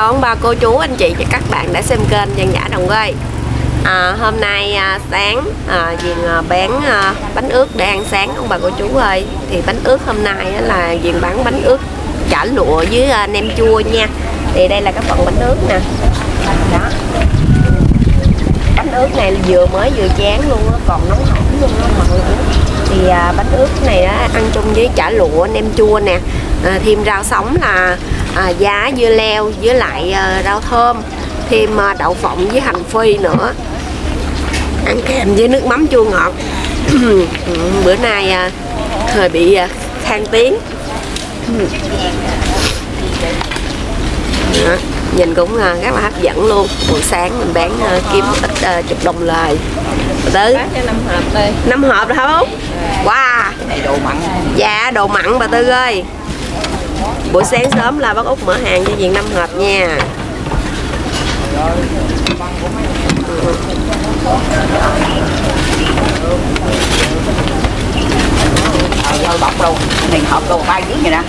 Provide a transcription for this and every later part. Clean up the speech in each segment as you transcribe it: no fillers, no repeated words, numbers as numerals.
chào ông bà cô chú anh chị và các bạn đã xem kênh Dân Dã Đồng Quê. Hôm nay sáng Duyên bán bánh ướt để ăn sáng ông bà cô chú ơi. Thì bánh ướt hôm nay là Duyên bán bánh ướt chả lụa với nem chua nha. Thì đây là cái phần bánh ướt nè. Đó. Bánh ướt này vừa mới vừa chán luôn á, còn nóng hổi luôn á mọi người. Thì bánh ướt này ăn chung với chả lụa, nem chua nè, thêm rau sống là giá dưa leo với lại rau thơm, thêm đậu phộng với hành phi nữa, ăn kèm với nước mắm chua ngọt. Bữa nay hơi bị khan tiếng. Đó, nhìn cũng rất là hấp dẫn luôn. Buổi sáng mình bán kiếm ít chục đồng lời. Tứ 5 hộp đi. 5 hộp rồi hả Út? Wow. Này đồ mặn. Dạ đồ mặn bà Tư ơi. Buổi sáng sớm là bác Út mở hàng cho Duyên 5 hộp nha. Dâu bọc luôn, mình hộp luôn 3 kg vậy nè.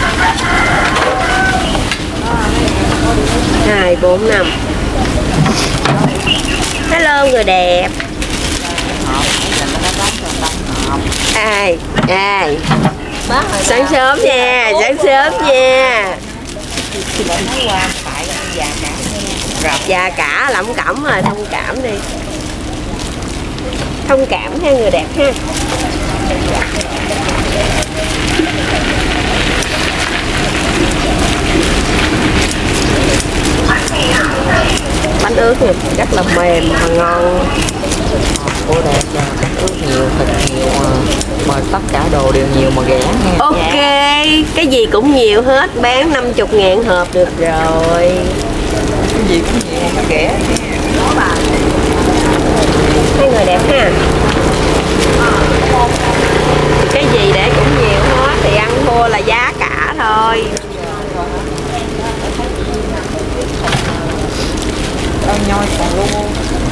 2, 4, 5. Hello người đẹp. Ai sáng sớm nha, sáng sớm nha. Già cả lẩm cẩm rồi, thông cảm đi. Thông cảm ha người đẹp ha. Bánh ướt thì rất là mềm và ngon. Cô đẹp nha, bánh ướt nhiều, thịt nhiều mà tất cả đồ đều nhiều mà rẻ nha. Ok, cái gì cũng nhiều hết, bán 50.000 hộp được rồi. Cái gì cũng nhiều, nó rẻ. Hai người đẹp ha. Cái gì để cũng nhiều hết thì ăn thua là giá cả thôi. Đâu nhoi còn luôn.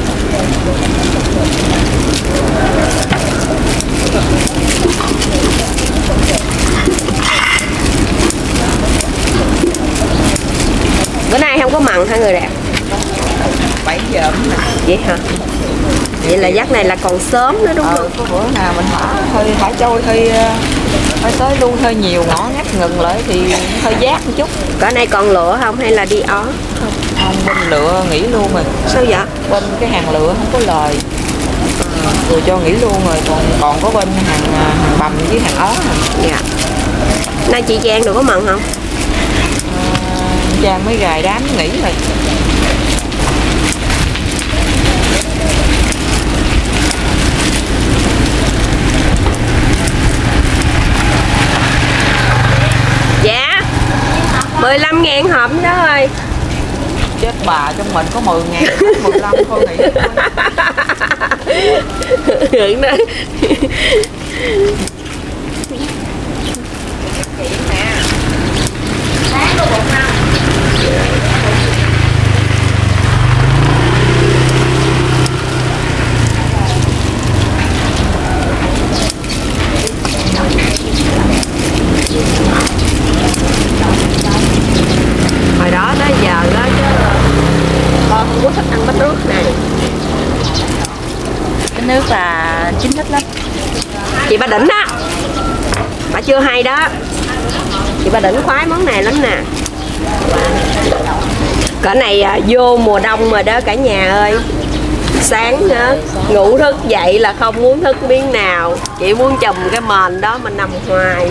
Bữa nay không có mặn hả người đẹp? 7 giờ Vậy hả? Vậy là giấc này là còn sớm nữa đúng không? Có bữa nào mình thả trôi hơi tới luôn hơi nhiều ngõ ngách ngừng lại thì hơi giác một chút. Cỡ này còn lựa không hay là đi ó? Không, bên lựa nghỉ luôn rồi. Sao vậy? Bên cái hàng lựa không có lời. Rồi cho nghỉ luôn rồi, còn có bên hàng bầm với hàng ó à. Dạ. Nay chị Trang được có mặn không? Trang mới gài đám nghỉ rồi. Dạ 15.000 hộp đó ơi. Chết bà, trong mình có 10.000, 15 thôi nghỉ. Hưởng đó. Hồi đó tới giờ đó chứ con không có thích ăn bánh ướt này. Cái nước là chính thích lắm. Chị Ba Đỉnh đó, bà chưa hay đó. Chị Ba Đỉnh khoái món này lắm nè. Cỡ này vô mùa đông rồi đó cả nhà ơi. Sáng ngủ thức dậy là không muốn thức miếng nào, chỉ muốn chùm cái mền đó mình nằm hoài.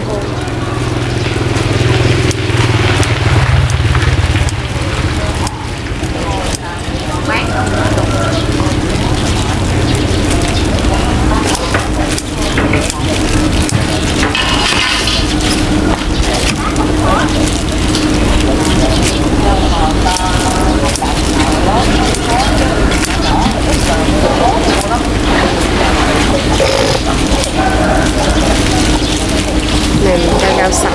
Này mình cho rau sống.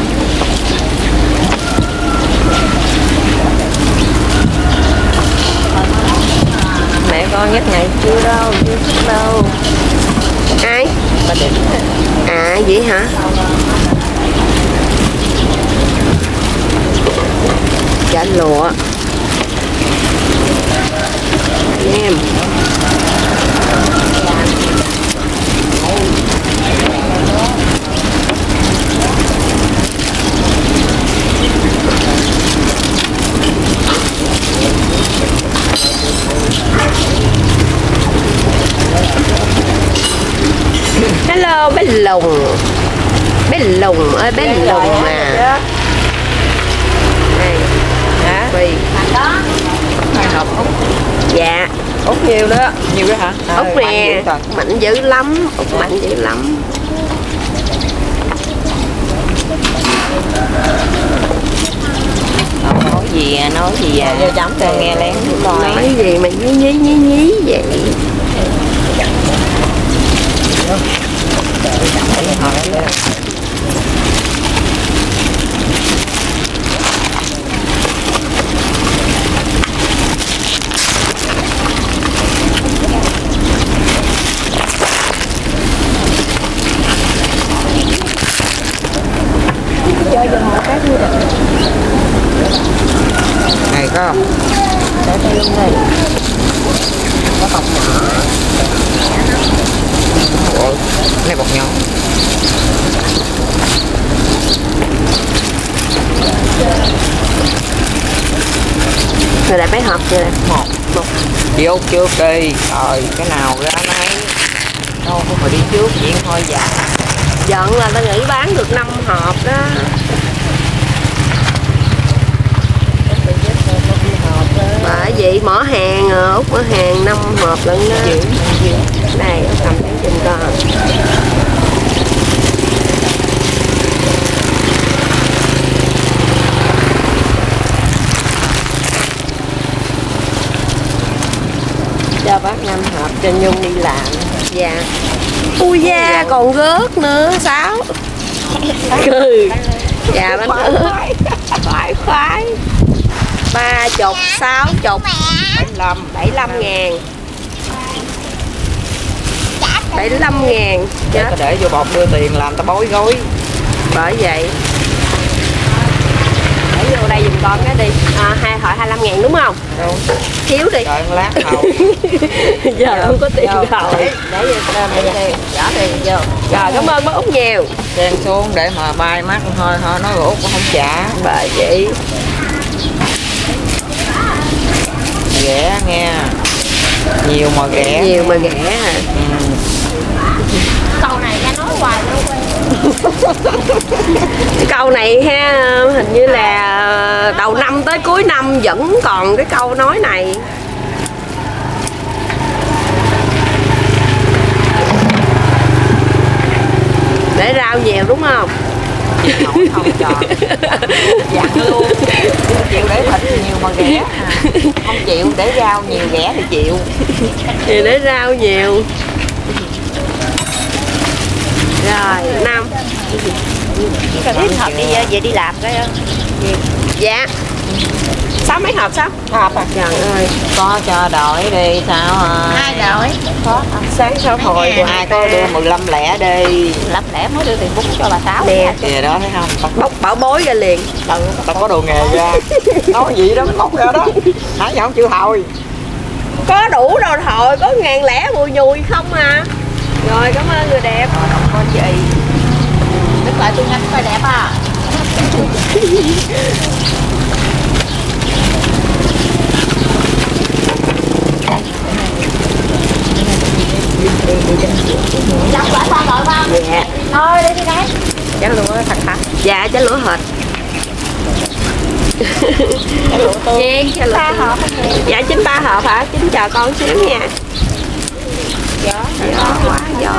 Mẹ con nhắc ngày chưa đâu, chưa thích đâu. Ai? Ba Đỉnh. À vậy hả? chả lụa nem. Hello bé Lùng. Bé Lùng ơi, bé Lùng mà. Đây. Hả? Vì Hai hộp út. dạ. Út nhiều đó. Nhiều đó hả? Út nè, mạnh dữ lắm, Út mạnh dữ lắm. Nói gì à? Vô chấm cho nghe lén coi. Nói gì mà nhí vậy? Này có không? Để tay luôn đây. Có bọc nhỏ. Ủa, này bọc nhỏ. Rồi lại mấy hộp chưa nè? Một. Vô trước đi. Rồi cái nào ra nấy. Đâu có phải đi trước chuyện thôi dạ. Giận là ta nghĩ bán được 5 hộp đó. Bởi vậy mở hàng Út mở hàng 5 hộp lận đó. Đây cầm cái chừng coi. Cho bác 5 hộp cho Nhung đi làm. Dạ. Ui da còn rớt nữa 6. Cười. Dạ bánh ướt. Khoái. 30, 60, 75 ngàn. 75 ngàn. Để ta để vô bọc đưa tiền làm ta bối rối. Bởi vậy để vô đây giùm con cái đi. Hai hỏi 25 ngàn đúng không? Đúng. Thiếu đi. Đợi lát hậu. Giờ không có tiền rồi. Để vô tiền. Trả tiền vô. Rồi cảm ơn bác Út nhiều. Chen xuống để mà bay mắt thôi nói Út cũng không trả. Bởi vậy Ghẻ nghe. Nhiều mà ghẻ. nhiều mà ghẻ hả? Câu này ra nói hoài luôn. Cái câu này ha, hình như là đầu năm tới cuối năm vẫn còn cái câu nói này. Để rau nhiều đúng không? Nổi không tròn. Dặn luôn. Chịu để thịt nhiều mà ghẻ. Không chịu để rau nhiều ghẻ thì chịu. Thì để rau nhiều. Rồi 5. Cần ít hộp đi về đi làm cái. Dạ. 6 mấy hộp sao? Hộp à? Trời ơi. Có cho đổi đi sao à? Ai đổi? Có. Sáng sao hồi của Ai có đưa 15 lẻ đi. 15 lẻ mới đưa tiền bún cho bà Sáu. Nè. Kìa đó thấy không? Bốc bảo bối ra liền. Tao có đồ nghề ra. Nói gì đó móc ra đó. Nãy giờ không chịu hồi. Có đủ rồi thôi, có 1.000 lẻ bùi nhùi không à. Rồi cảm ơn người đẹp. Không có gì. Đức lại tôi nhanh coi đẹp à. Chặt quả con rồi không? Dạ. Thôi đi đấy. Chén lúa thật hả? Dạ chả lúa hệt. Chiên cho Ba hộp. Dạ 93 hộp hả? Chính chờ con xíu nha. Gió quá gió.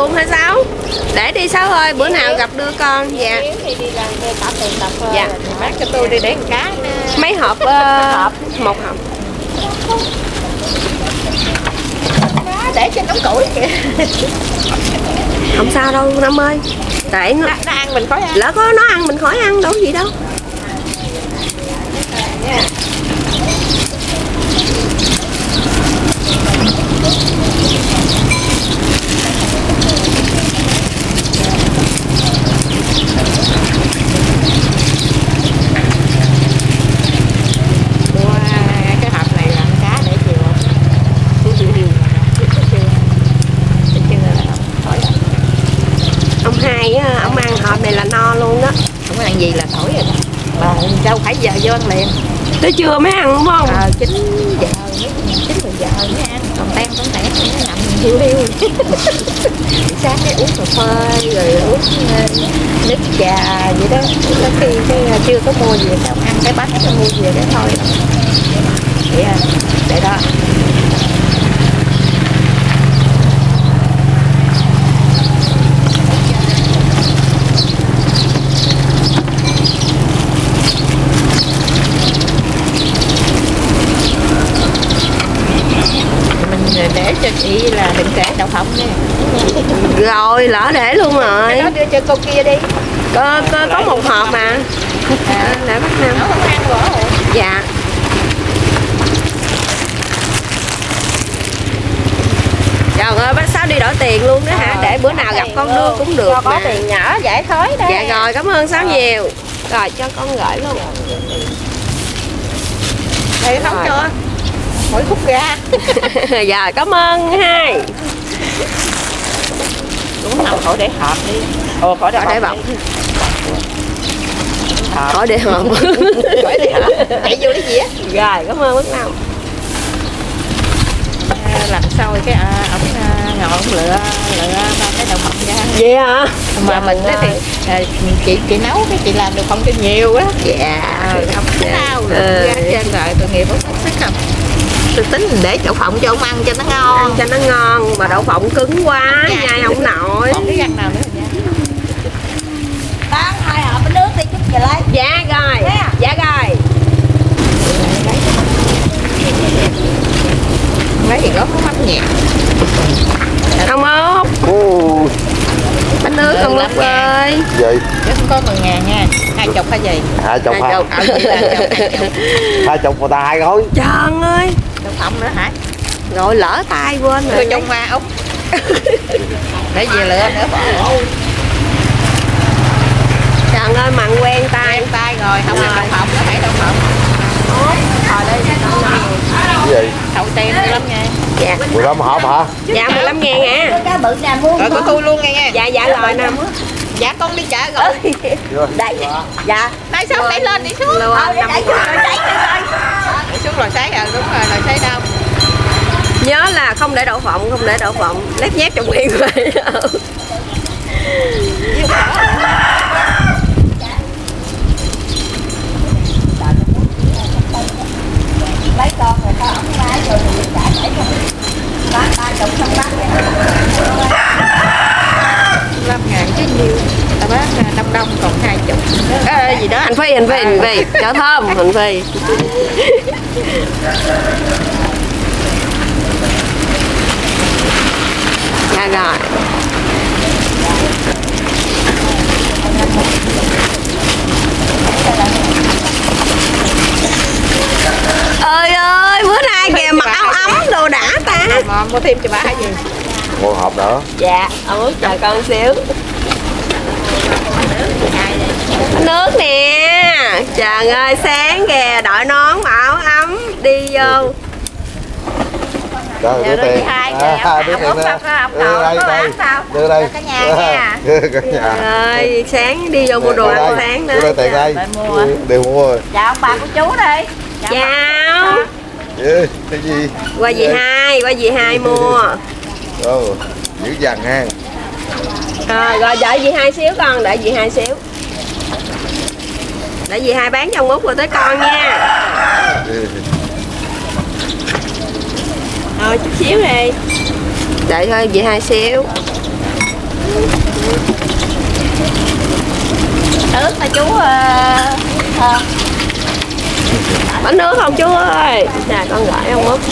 luôn hả Sáu? Để đi Sáu ơi, bữa nào gặp đưa con. Dạ. Thì đi làm về tập tiền tập thôi. Dạ. Bác cho tôi đi để một cá. Mấy hộp? Một hộp. Để trên đống củi kìa. Không sao đâu Năm ơi. Để Nó ăn mình khỏi ăn. lỡ có nó ăn mình khỏi ăn đâu gì đâu. Cái hộp này làm cá để chiều. Ông Hai á, ông ăn hộp này là no luôn đó. Không có ăn gì là thổi rồi. Mà đâu phải giờ vô ăn liền. Tới trưa mới ăn đúng không? 9 giờ, 9 giờ mới ăn. Còn tan cũng tẻ nó nằm hiu hiu. Sáng cái uống cà phê rồi uống nước trà vậy đó. Có khi cái chưa có mua gì sao ăn cái bánh nó mua về để thôi. Để đó. Để cho chị là đừng để đậu phộng nha. Rồi lỡ để luôn rồi. Nó đưa cho cô kia đi. Có một hộp mà. Để bắt Năm. Nó không ăn rồi. Dạ. Trời ơi bác Sáu đi đổi tiền luôn đó hả? Để bữa nào gặp con đưa cũng được cho có mà. tiền nhỏ giải thói đó. Dạ rồi cảm ơn Sáu nhiều. Rồi cho con gửi luôn. Thì không cho mỗi khúc ra. Dạ cảm ơn Hai. Đúng nào khỏi để hộp đi. Khỏi để bọc. Khỏi để hộp. Khỏi để hộp. Chạy vô cái gì á. Rồi cảm ơn bác Năm. Làm sao cái ổng ngồi ổng lựa ba cái đậu phộng ra. Vậy hả? Mà mình đó thì chị nấu cái chị làm được không cho nhiều á. Dạ. Không sao rồi trên rồi tội nghiệp ổng thích không. Tôi tính mình để đậu phộng cho ông ăn cho nó ngon. Ăn cho nó ngon mà đậu phộng cứng quá nhai không nổi. Còn cái răng nào nữa vậy? Bán 2 hộp bánh nước đi chút về lấy. Dạ rồi. Dạ rồi. Lấy thì có mắm nhẹ. Ông Út. Bánh nước ông Út ơi. Vậy Chứ không có 10.000 nha. 20 hay gì? 20 hả? 20 mà ta 2 gói. Trời ơi. Đậu phộng nữa hả? Rồi lỡ tay quên Đưa rồi. trong hoa Út. Để về lựa nữa bỏ. Trời ơi mặn quen tay. Quen tay rồi, không ăn đậu phộng nó phải đậu phộng. Thôi đây Cái gì? thầu tiền dữ lắm nha. Dạ. 15 hộp hả? Dạ 15.000 hả? Cá bự nè mua. Rồi của tôi luôn nha. Dạ dạ rồi nè. Dạ con đi chợ rồi. Đây. Dạ. Nói xong đẩy lên đi xuống. Luôn Đẩy xuống rồi đẩy rồi. Đẩy xuống rồi sấy rồi, đúng rồi, rồi sấy đâu. Nhớ là không để đậu phộng, không để đậu phộng. Lép nhép trong miệng vậy. Lấy con rồi có ổng lái rồi thì trả đẩy cho bán 30 xong bán 5.000 chứ nhiêu. Ta bán đông còn 20. Gì đó. Hành phi. Chở thơm, hành phi. Dạ rồi. Ơi ơi, bữa nay kìa mặc áo ấm đồ đã ta. Mà mua thêm cho bà hay gì? Một hộp nữa. Dạ, ông Út chờ con xíu. Nước nè. Trời ơi, sáng kìa, đội nón mà áo ấm đi vô. Rồi đưa tiền. Đưa tiền nè. Đưa đây. Cả nhà nha. Cả nhà. Rồi, sáng đi vô mua đồ ăn sáng nữa. Đưa đây tiền đây. Đều mua rồi. chào ông bà cô chú đi. Chào. Cái gì? Qua dì Hai mua. Dữ dằn ha. Rồi đợi dì Hai xíu con, đợi dì Hai xíu. Để dì Hai bán cho ông Út rồi tới con nha. Thôi chút xíu đi. Đợi thôi dì Hai xíu. Ướt hả chú? Bánh nước không chú ơi? Nè con gọi không Út.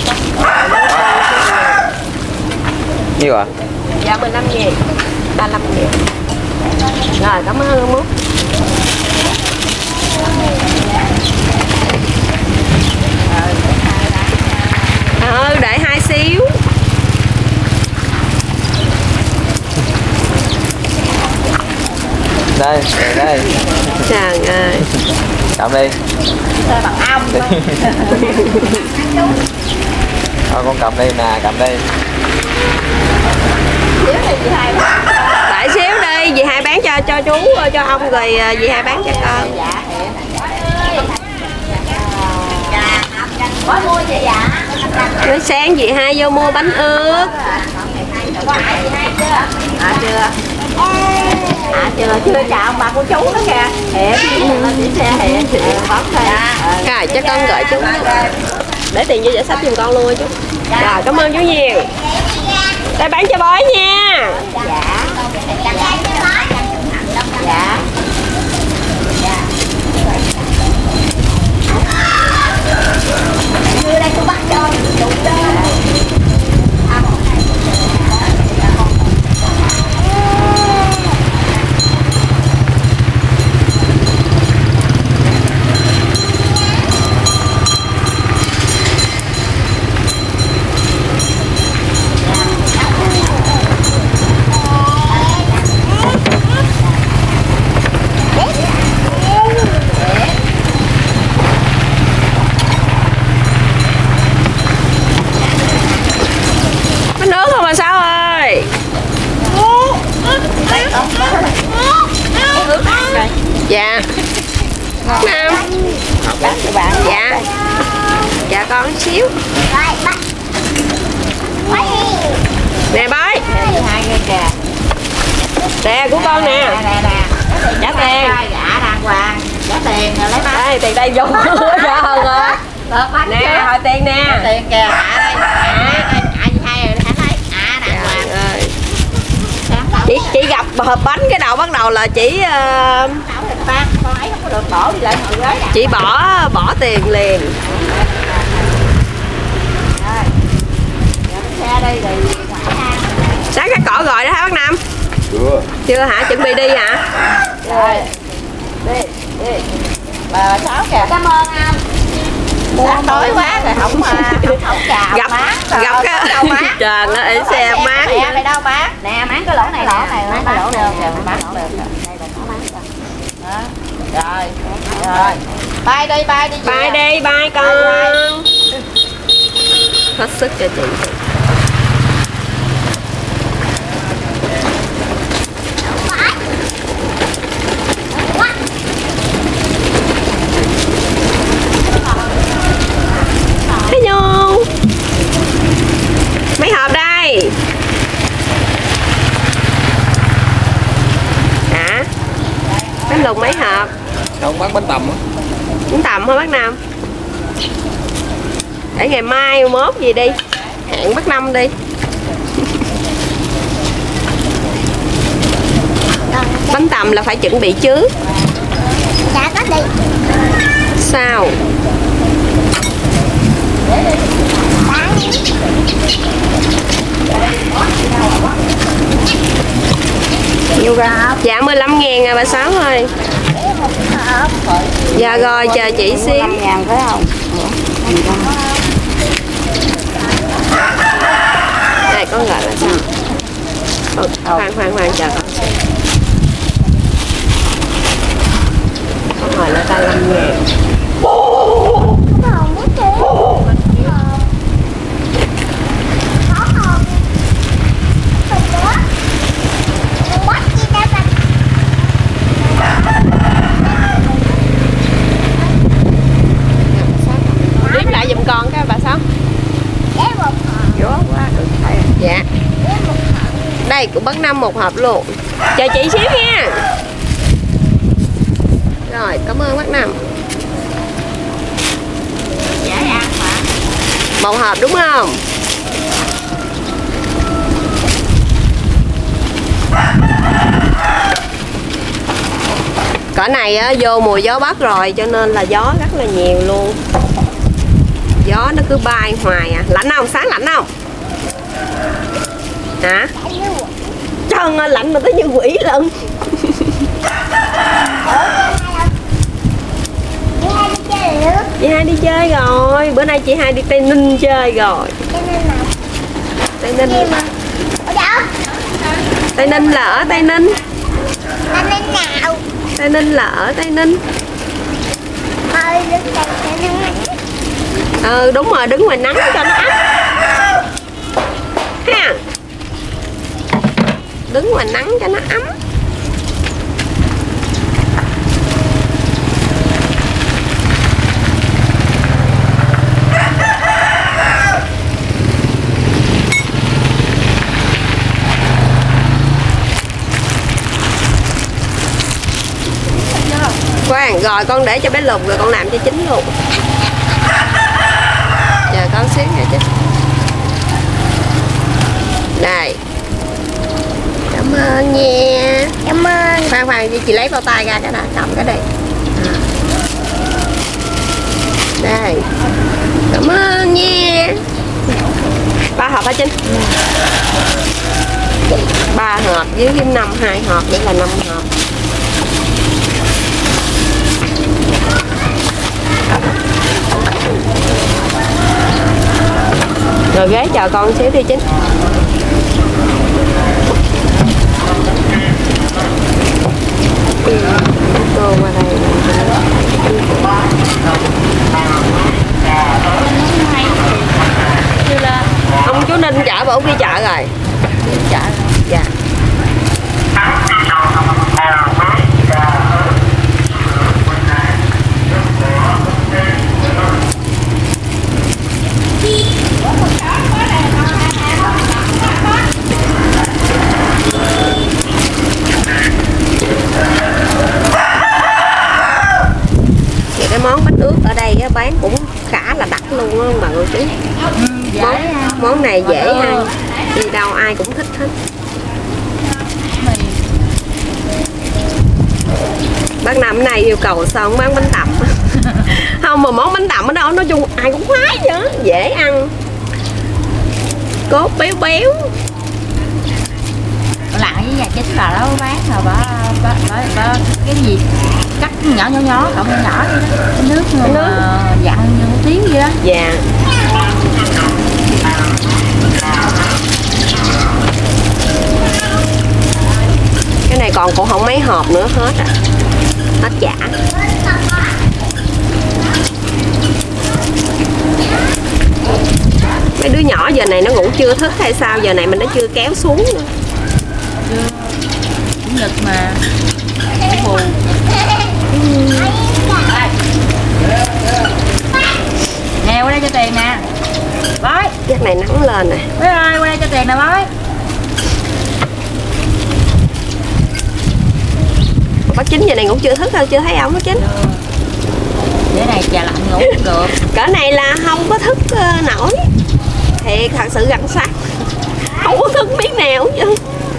Nhiêu ạ? Dạ 15.000, 35.000. Rồi cảm ơn luôn Út. Để 2 xíu. Đây, đây. Trời ơi. Cầm đi. Bằng ong. Thôi con cầm đi nè, cầm đi. Đợi xíu đi, dì hai bán cho chú, cho ông rồi dì hai bán cho con. Có mua chị dạ. Mới sáng dì hai vô mua bánh ướt. Chưa chào ông bà cô chú đó kìa. Hiện lên đi xe hiện bóng xe. Rồi cho con gửi chú. Để tiền vô giỏ sách giùm con luôn chú. Rồi cảm ơn chú nhiều. Đây bán cho bói nha. Dạ. Đưa đây cô bắt cho. Bánh nước không mà sao ơi? Dạ. Nam. Dạ. Dạ con xíu. Nè bói. Nè của con nè. Trả tiền. Dạ đàng hoàng. Trả tiền rồi lấy bánh. Đây tiền đây vô ra hơn rồi. Nè hỏi tiền nè. Tiền kìa. Anh hai rồi hả thấy? Đàng hoàng. Chị gặp hộp bánh cái đầu bắt đầu là chỉ con ấy không có được bỏ lại ngồi ghế. chị bỏ tiền liền. Xe đây thì Sáng cái cỏ gọi đó hả bác Nam? Chưa hả? Chuẩn bị đi hả? rồi. Đi. Bà Sáu kìa. Cảm ơn anh. Sáng tối quá rồi không chào Gặp cái đâu mát. trời ơi xe mát. Nè đây đâu mát. Nè mát cái lỗ này mát cái lỗ này mát được. Đây là mát đó. Rồi. Bye đi. Bye đi, bye con. Hết sức cho chị. Thế Nhung. Mấy hộp đây? Hả? Bánh lùng mấy hộp? Không bán bánh tằm á. Bánh tằm hả bác Nam? Để ngày mai mốt gì đi. Hẹn bác Năm đi. Bánh tằm là phải chuẩn bị trước. Dạ có đi. Sao? Nhiều gà. Dạ 15.000 à bà Sáu ơi. Dạ rồi chờ chị xíu. 15.000 phải không? Này con gọi là sao? Khoan chờ con. Con hỏi là 35.000. Đếm lại giùm con cái bà Sáu. Dạ. Đây cũng bác Năm một hộp luôn. Chờ chị xíu nha. Rồi cảm ơn bác Năm. Một hộp đúng không? Cỡ này á, vô mùa gió Bắc rồi cho nên là gió rất là nhiều luôn. Gió nó cứ bay hoài à. Lạnh không? Sáng lạnh không? Hả? Trơn ơi, lạnh mà tới như quỷ lận. Chị Hai đi chơi rồi. Bữa nay chị Hai đi Tây Ninh chơi rồi. Tây Ninh Tây Ninh là ở Tây Ninh. Tây Ninh nào? Tây Ninh là ở Tây Ninh. Thôi đứng đây cho nó nắng. Ừ đúng rồi, đứng ngoài nắng cho nó ấm ha. Đứng ngoài nắng cho nó ấm. Khoan, rồi con để cho bé Lục rồi con làm cho chín luôn. Chờ con xíu nha chứ. Đây. Cảm ơn nha. Cảm ơn. Khoan, chị lấy bao tay ra cái này, cầm cái đây. Đây. Cảm ơn nha. 3 hộp hả Trinh? 3 hộp với thêm 2 hộp nữa là 5 hộp. Rồi ghế chờ con xíu đi Chính. Cô qua đây. Ông chú Ninh chở bảo đi chợ rồi. Đi chợ. Dạ. Cái món bánh ướt ở đây bán cũng khá là đắt luôn á mọi người chứ. Món này dễ ăn, đi đâu ai cũng thích hết. Bác Năm này yêu cầu sao không bán bánh tằm. Không mà món bánh tằm ở đâu nói chung ai cũng khoái chứ, dễ ăn, cốt béo béo. Lặng với nhà Chính là đó bán rồi bà cái gì cắt nhỏ cọng nhỏ nhỏ vậy đó. Cái nước dặn như một tiếng vậy đó. Dạ. Cái này còn cũng không mấy hộp nữa hết à. Hết chả. Mấy đứa nhỏ giờ này nó ngủ chưa thức hay sao, giờ này mình nó chưa kéo xuống nữa. Chủ nhật mà buồn. Nè qua đây cho tiền nè bói. Chắc này nắng lên nè. Bói ơi qua đây cho tiền nè bói. Bác Chính giờ này ngủ chưa thức đâu, chưa thấy ông bác Chính. Để này trà lạnh ngủ cũng được. Cỡ này là không có thức nổi. Thiệt thật sự gặn sát. Không có thức biết nào chứ.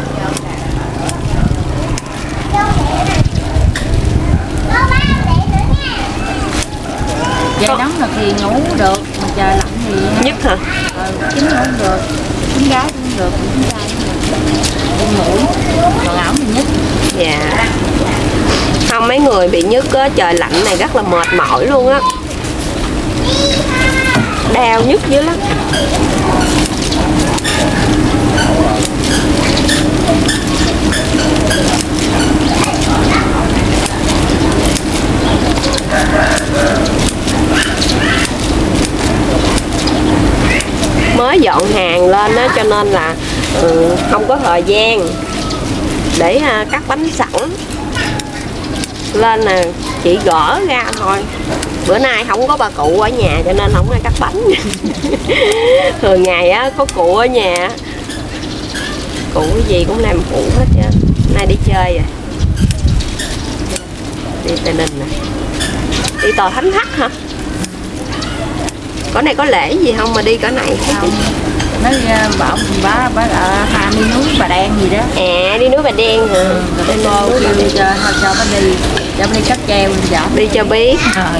Trời nóng là thì ngủ được, mà trời lạnh thì Nhất hả? Chính ngủ không được, chính gái cũng được, chính trai cũng được. Đi ngủ, còn ảo thì nhất. Dạ. Không, mấy người bị nhức á, trời lạnh này rất là mệt mỏi luôn á. Đau nhức dữ lắm. Mới dọn hàng lên á cho nên là không có thời gian để cắt bánh sẵn, lên là chỉ gỡ ra thôi. Bữa nay không có bà cụ ở nhà cho nên không ai cắt bánh. Thường ngày á có cụ ở nhà, cụ cái gì cũng làm phụ hết chứ. Nay đi chơi rồi, đi Tây Ninh nè, đi tòa Thánh Thất hả? Cỡ này có lễ gì không mà đi cỡ này? Không, nó bảo bà ở đi núi Bà Đen gì đó. À, đi núi Bà Đen hả? Rồi cái cô kêu cho bà đi cáp treo đi cho biết. Rồi.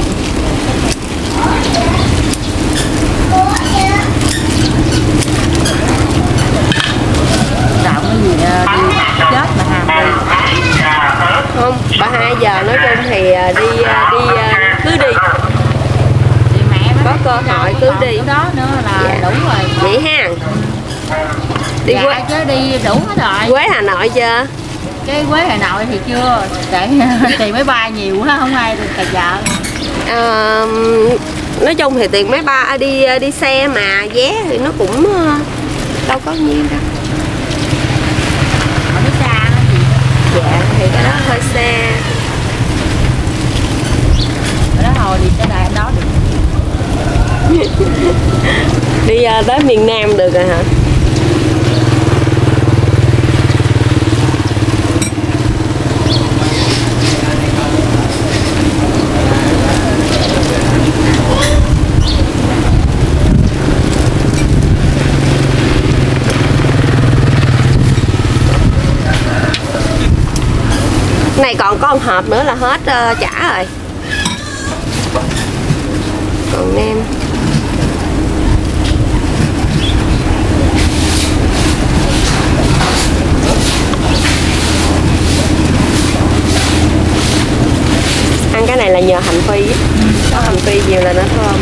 Tạo cái gì đi chết mà Hàm đi. Không, bà 2 giờ nói chung thì cứ đi. Thì mẹ Có cơ hội cứ đi. Đó nữa là đủ rồi. Vậy ha. Đi dạ, Quế chứ đi đủ hết rồi. Quế Hà Nội chưa? Cái Quế Hà Nội thì chưa. Tại tiền máy bay nhiều quá không ai được tài trợ. Nói chung thì tiền máy bay đi xe mà vé thì nó cũng đâu có nhiêu đâu. Ở nó xa đó chị. Dạ thì cái đó hơi xa. Ở đó hồi đi tới đây đó được. Đi tới miền Nam được rồi hả? Này còn có một hộp nữa là hết chả rồi. Còn nem. Ăn cái này là nhờ hành phi. Có hành phi nhiều là nó thơm.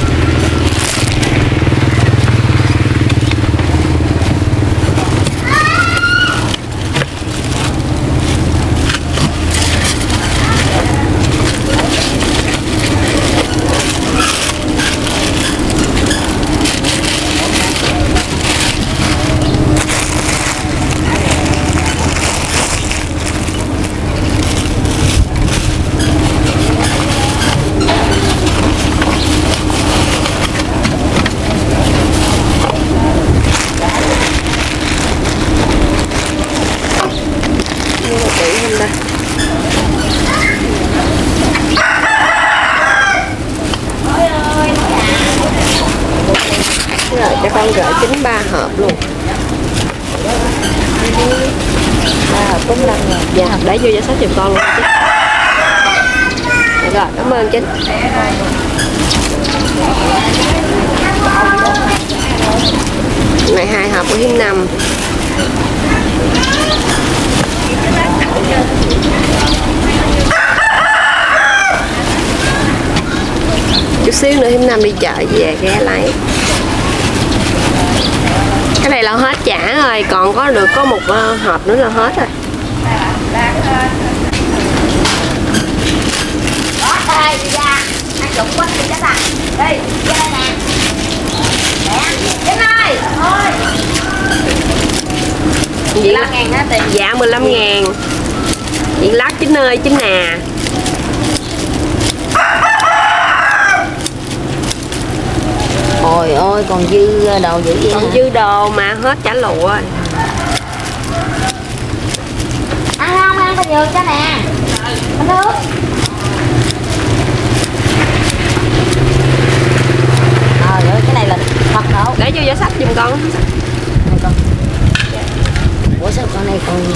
Rồi cho con gửi 93 hộp luôn. 3 hộp 45 rồi. Dạ, để vô danh sách giùm con luôn chứ. Rồi, cảm ơn Chính. Này 2 hộp của Hiến 5. Chút xíu nữa Hiến 5 đi chợ về ghé lấy. Cái này là hết chả rồi, còn có một hộp nữa là hết rồi. Vậy 15.000 hả tiền? Dạ 15.000. Vậy lát Chính ơi, Chính nè. Ôi ôi còn dư đồ dữ vậy. Còn dư đồ mà hết chả lụa. Ăn không? Ăn bao nhiêu cho nè. Bánh nước. Rồi cái này là thật đâu. Để vô giá sách giùm con. Ủa sao con này còn...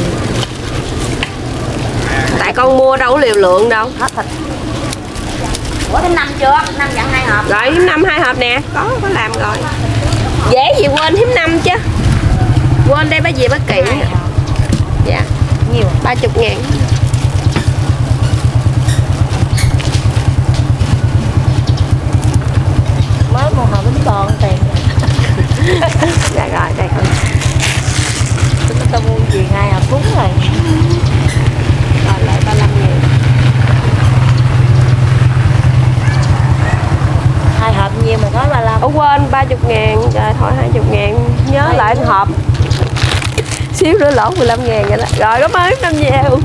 Tại con mua đâu có liều lượng đâu. Hết thịt. Ủa thêm 5 chưa? 5 dặn 2 hộp. Rồi Hiếm 5 2 hộp nè. Có làm rồi. Dễ gì quên Hiếm 5 chứ. Quên đây bác gì bác Kỵ. Dạ. Nhiều. 30.000. Mới một hộp bánh bò tiền. Dạ rồi đây con. Chúng ta mua gì 2 hộp cúng rồi. Rồi lại 35.000. 2 hộp nhiêu mà có 35. Ủa quên 30.000. Rồi thôi 20.000. Nhớ lại hộp. Xíu nữa lỗ 15.000 vậy đó. Rồi cảm ơn năm nhiều.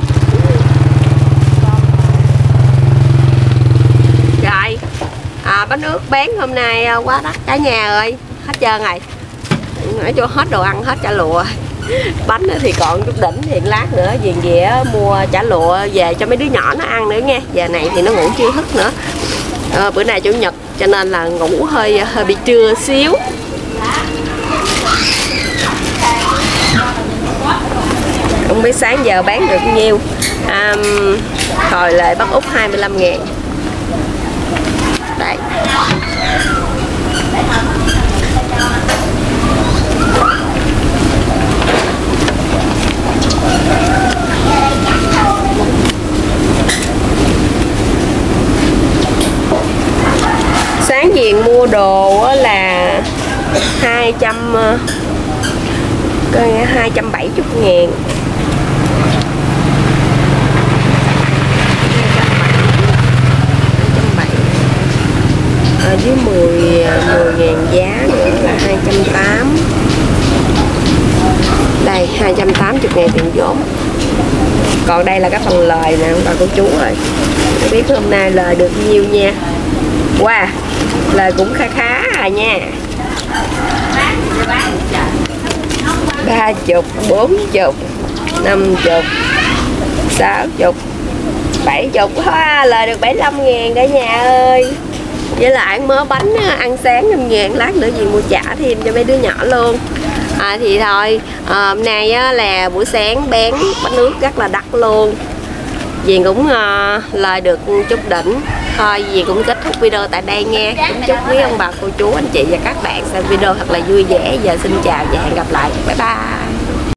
Rồi bánh ướt bán hôm nay quá đắt cả nhà ơi. Hết trơn rồi. Nói cho hết đồ ăn, hết chả lụa. Bánh thì còn chút đỉnh thì lát nữa về mua chả lụa về cho mấy đứa nhỏ nó ăn nữa nha. Giờ này thì nó ngủ chưa thức nữa. Bữa nay chủ nhật cho nên là ngủ hơi bị trưa xíu. Không biết sáng giờ bán được nhiêu. Hồi lại bắt út 25.000. Đây. Sáng Diền mua đồ là 270.000. Với 10.000 giá nữa là 280. Đây 280.000 tiền vốn. Còn đây là cái phần lời nè bà cô chú ơi. Không biết hôm nay lời được nhiêu nha. Wow, lời cũng khá à nha. 30, 40, 50, 60, 70. Lời được 75.000 cả nhà ơi. Với lại ăn mớ bánh ăn sáng 5.000, lát nữa gì mua trả thêm cho mấy đứa nhỏ luôn. Thì thôi, hôm nay là buổi sáng bán bánh ướt rất là đắt luôn. Dì cũng lời được chút đỉnh. Thôi dì cũng kết thúc video tại đây nha. Cũng chúc quý ông bà cô chú anh chị và các bạn xem video thật là vui vẻ. Giờ xin chào và hẹn gặp lại. Bye bye.